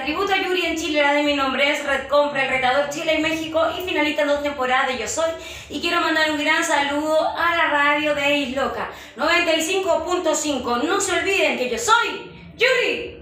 Hola, tributo a Yuri en Chile, la de mi nombre es Red Compra, el retador Chile y México y finalista 2 temporadas de Yo Soy. Y quiero mandar un gran saludo a la radio de Isloca 95.5. No se olviden que yo soy Yuri.